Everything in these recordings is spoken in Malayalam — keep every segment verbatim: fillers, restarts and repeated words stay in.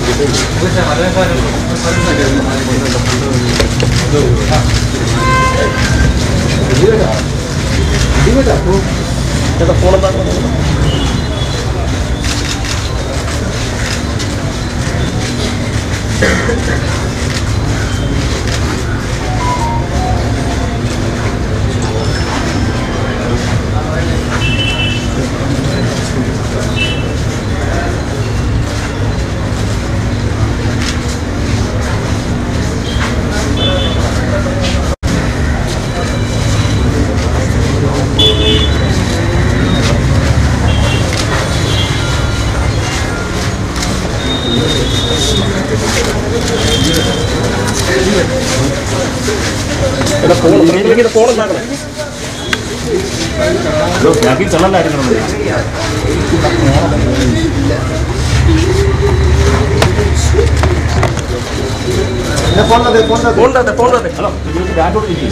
Yakin jalan lari kan nanti. Phone ada, phone ada, phone ada, phone ada. Halo, ini dah ada ini.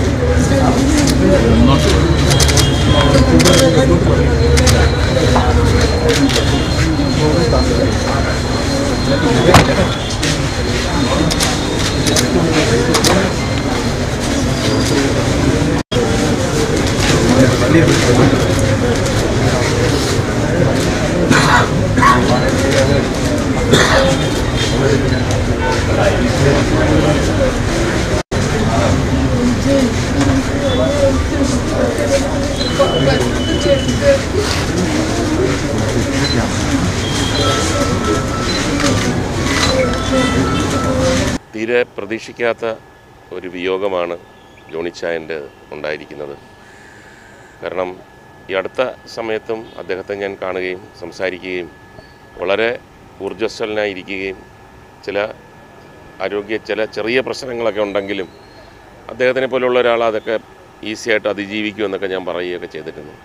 തീരെ പ്രതീക്ഷിക്കാത്ത ഒരു വിയോഗമാണ് ജോണിച്ചായൻ്റെ ഉണ്ടായിരിക്കുന്നത്. കാരണം ഈ അടുത്ത സമയത്തും അദ്ദേഹത്തെ ഞാൻ കാണുകയും സംസാരിക്കുകയും വളരെ ഊർജ്ജസ്വലനായിരിക്കുകയും ചില ആരോഗ്യ ചില ചെറിയ പ്രശ്നങ്ങളൊക്കെ ഉണ്ടെങ്കിലും അദ്ദേഹത്തിനെ പോലുള്ള ഒരാൾ അതൊക്കെ ഈസിയായിട്ട് അതിജീവിക്കുമെന്നൊക്കെ ഞാൻ പറയുകയൊക്കെ ചെയ്തിരുന്നു.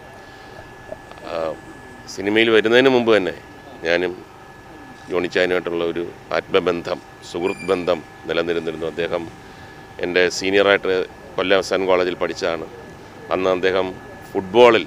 സിനിമയിൽ വരുന്നതിന് മുമ്പ് തന്നെ ഞാനും ജോണിച്ചായനുമായിട്ടുള്ള ഒരു ആത്മബന്ധം, സുഹൃത്ത് ബന്ധം നിലനിന്നിരുന്നു. അദ്ദേഹം എൻ്റെ സീനിയറായിട്ട് കൊല്ലം സൺ കോളേജിൽ പഠിച്ചതാണ്. അന്ന് അദ്ദേഹം ഫുട്ബോളിൽ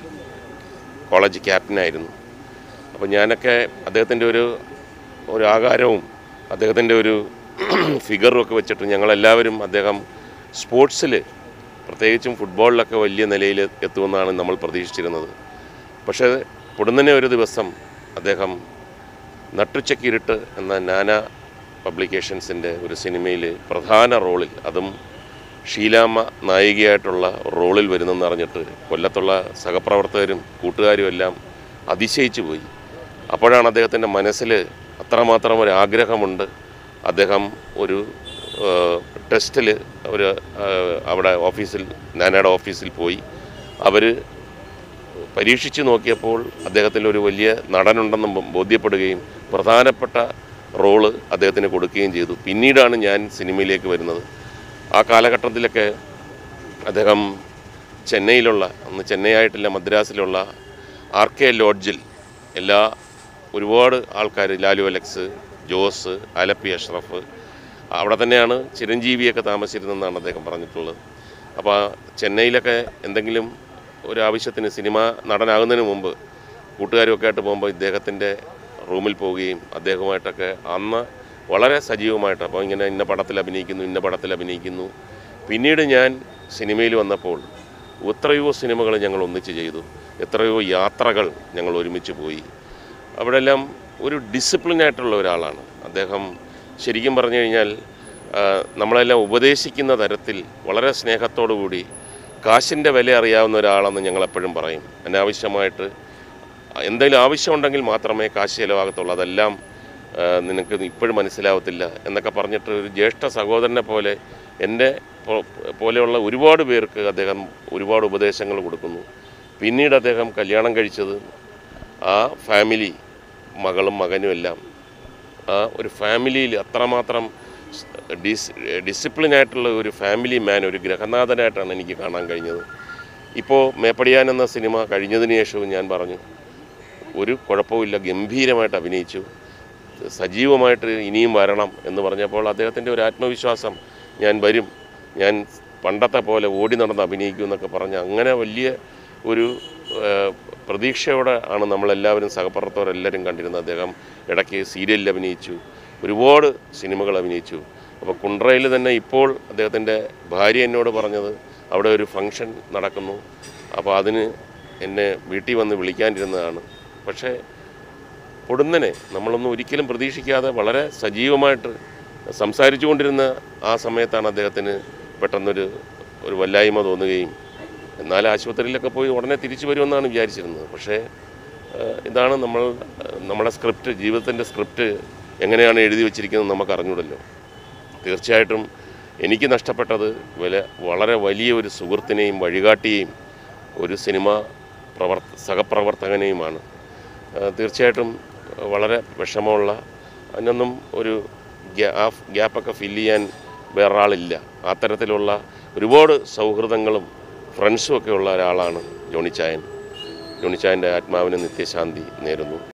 കോളേജ് ക്യാപ്റ്റനായിരുന്നു. അപ്പോൾ ഞാനൊക്കെ അദ്ദേഹത്തിൻ്റെ ഒരു ഒരു ആകാരവും അദ്ദേഹത്തിൻ്റെ ഒരു ഫിഗറും ഒക്കെ വെച്ചിട്ട് ഞങ്ങളെല്ലാവരും അദ്ദേഹം സ്പോർട്സിൽ പ്രത്യേകിച്ചും ഫുട്ബോളിലൊക്കെ വലിയ നിലയിൽ എത്തുമെന്നാണ് നമ്മൾ പ്രതീക്ഷിച്ചിരുന്നത്. പക്ഷേ പൊടുന്നനെ ഒരു ദിവസം അദ്ദേഹം നട്ടുച്ചക്കിരുട്ട് എന്ന നാനാ പബ്ലിക്കേഷൻസിൻ്റെ ഒരു സിനിമയിൽ പ്രധാന റോളിൽ, അതും ഷീലാമ്മ നായികയായിട്ടുള്ള റോളിൽ വരുന്നെന്ന് അറിഞ്ഞിട്ട് കൊല്ലത്തുള്ള സഹപ്രവർത്തകരും കൂട്ടുകാരും എല്ലാം അതിശയിച്ചു പോയി. അപ്പോഴാണ് അദ്ദേഹത്തിൻ്റെ മനസ്സിൽ അത്രമാത്രം ഒരു ആഗ്രഹമുണ്ട്. അദ്ദേഹം ഒരു ടെസ്റ്റിൽ ഒരു അവിടെ ഓഫീസിൽ നാനയുടെ ഓഫീസിൽ പോയി അവർ പരീക്ഷിച്ച് നോക്കിയപ്പോൾ അദ്ദേഹത്തിൽ ഒരു വലിയ നടനുണ്ടെന്ന് ബോധ്യപ്പെടുകയും പ്രധാനപ്പെട്ട റോള് അദ്ദേഹത്തിന് കൊടുക്കുകയും ചെയ്തു. പിന്നീടാണ് ഞാൻ സിനിമയിലേക്ക് വരുന്നത്. ആ കാലഘട്ടത്തിലൊക്കെ അദ്ദേഹം ചെന്നൈയിലുള്ള, അന്ന് ചെന്നൈ ആയിട്ടില്ല മദ്രാസിലുള്ള ആർ കെ ലോഡ്ജിൽ എല്ലാ ഒരുപാട് ആൾക്കാർ, ലാലു അലക്സ്, ജോസ്, ആലപ്പി അഷ്റഫ്, അവിടെ തന്നെയാണ് ചിരഞ്ജീവിയൊക്കെ താമസിച്ചിരുന്നതെന്നാണ് അദ്ദേഹം പറഞ്ഞിട്ടുള്ളത്. അപ്പോൾ ചെന്നൈയിലൊക്കെ എന്തെങ്കിലും ഒരു ആവശ്യത്തിന് സിനിമ നടനാകുന്നതിന് മുമ്പ് കൂട്ടുകാരുമൊക്കെ ആയിട്ട് പോകുമ്പോൾ ഇദ്ദേഹത്തിൻ്റെ റൂമിൽ പോവുകയും അദ്ദേഹവുമായിട്ടൊക്കെ അന്ന് വളരെ സജീവമായിട്ട്, അപ്പോൾ ഇങ്ങനെ ഇന്ന പടത്തിൽ അഭിനയിക്കുന്നു ഇന്ന പടത്തിൽ അഭിനയിക്കുന്നു. പിന്നീട് ഞാൻ സിനിമയിൽ വന്നപ്പോൾ എത്രയോ സിനിമകൾ ഞങ്ങൾ ഒന്നിച്ച് ചെയ്തു, എത്രയോ യാത്രകൾ ഞങ്ങൾ ഒരുമിച്ച് പോയി. അവിടെല്ലാം ഒരു ഡിസിപ്ലിനായിട്ടുള്ള ഒരാളാണ് അദ്ദേഹം. ശരിക്കും പറഞ്ഞു കഴിഞ്ഞാൽ നമ്മളെല്ലാം ഉപദേശിക്കുന്ന തരത്തിൽ വളരെ സ്നേഹത്തോടു കൂടി കാശിൻ്റെ വില അറിയാവുന്ന ഒരാളെന്ന് ഞങ്ങളെപ്പോഴും പറയും. അനാവശ്യമായിട്ട് എന്തെങ്കിലും ആവശ്യമുണ്ടെങ്കിൽ മാത്രമേ കാശ് ചിലവാകത്തുള്ളൂ, അതെല്ലാം നിനക്ക് ഇപ്പോഴും മനസ്സിലാവത്തില്ല എന്നൊക്കെ പറഞ്ഞിട്ട് ഒരു ജ്യേഷ്ഠ സഹോദരനെ പോലെ എൻ്റെ പോലെയുള്ള ഒരുപാട് പേർക്ക് അദ്ദേഹം ഒരുപാട് ഉപദേശങ്ങൾ കൊടുക്കുന്നു. പിന്നീട് അദ്ദേഹം കല്യാണം കഴിച്ചത് ആ ഫാമിലി, മകളും മകനും എല്ലാം ആ ഒരു ഫാമിലിയിൽ അത്രമാത്രം ഡിസ് ഡിസിപ്ലിനായിട്ടുള്ള ഒരു ഫാമിലി മാൻ, ഒരു ഗ്രഹനാഥനായിട്ടാണ് എനിക്ക് കാണാൻ കഴിഞ്ഞത്. ഇപ്പോൾ മേപ്പടിയാൻ എന്ന സിനിമ കഴിഞ്ഞതിന് ശേഷവും ഞാൻ പറഞ്ഞു ഒരു കുഴപ്പമില്ല, ഗംഭീരമായിട്ട് അഭിനയിച്ചു, സജീവമായിട്ട് ഇനിയും വരണം എന്ന് പറഞ്ഞപ്പോൾ അദ്ദേഹത്തിൻ്റെ ഒരു ആത്മവിശ്വാസം, ഞാൻ വരും, ഞാൻ പണ്ടത്തെ പോലെ ഓടി നടന്ന് അഭിനയിക്കും എന്നൊക്കെ പറഞ്ഞ് അങ്ങനെ വലിയ ഒരു പ്രതീക്ഷയോടെ ആണ് നമ്മളെല്ലാവരും സഹപ്രവർത്തകരെല്ലാവരും കണ്ടിരുന്നത്. അദ്ദേഹം ഇടയ്ക്ക് സീരിയലിൽ അഭിനയിച്ചു, ഒരുപാട് സിനിമകൾ അഭിനയിച്ചു. അപ്പോൾ കുണ്ട്രയിൽ തന്നെ ഇപ്പോൾ അദ്ദേഹത്തിൻ്റെ ഭാര്യ എന്നോട് പറഞ്ഞത് അവിടെ ഒരു ഫംഗ്ഷൻ നടക്കുന്നു, അപ്പോൾ അതിന് എന്നെ വീട്ടിൽ വന്ന് വിളിക്കാനിരുന്നതാണ്. പക്ഷേ പൊടുന്നനെ നമ്മളൊന്നും ഒരിക്കലും പ്രതീക്ഷിക്കാതെ വളരെ സജീവമായിട്ട് സംസാരിച്ചു കൊണ്ടിരുന്ന ആ സമയത്താണ് അദ്ദേഹത്തിന് പെട്ടെന്നൊരു ഒരു വല്ലായ്മ തോന്നുകയും, എന്നാൽ ആശുപത്രിയിലൊക്കെ പോയി ഉടനെ തിരിച്ചു വരുമെന്നാണ് വിചാരിച്ചിരുന്നത്. പക്ഷേ ഇതാണ് നമ്മൾ നമ്മുടെ സ്ക്രിപ്റ്റ്, ജീവിതത്തിൻ്റെ സ്ക്രിപ്റ്റ് എങ്ങനെയാണ് എഴുതി വച്ചിരിക്കുന്നത് നമുക്ക് അറിഞ്ഞൂടല്ലോ. തീർച്ചയായിട്ടും എനിക്ക് നഷ്ടപ്പെട്ടത് വില വളരെ വലിയ ഒരു സുഹൃത്തിനെയും വഴികാട്ടിയെയും ഒരു സിനിമ പ്രവർത്ത സഹപ്രവർത്തകനെയുമാണ്. തീർച്ചയായിട്ടും വളരെ വിഷമമുള്ള, അതിനൊന്നും ഒരു ഗ്യാ ഗ്യാപ്പൊക്കെ ഫില്ല് ചെയ്യാൻ വേറൊരാളില്ല. അത്തരത്തിലുള്ള ഒരുപാട് സൗഹൃദങ്ങളും ഫ്രണ്ട്സും ഒക്കെ ഉള്ള ഒരാളാണ് ജോണിച്ചായൻ. ജോണിച്ചായൻ്റെ ആത്മാവിന് നിത്യശാന്തി നേരുന്നു.